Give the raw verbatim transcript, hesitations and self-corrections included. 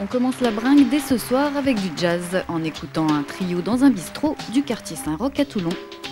On commence la bringue dès ce soir avec du jazz en écoutant un trio dans un bistrot du quartier Saint-Roch à Toulon.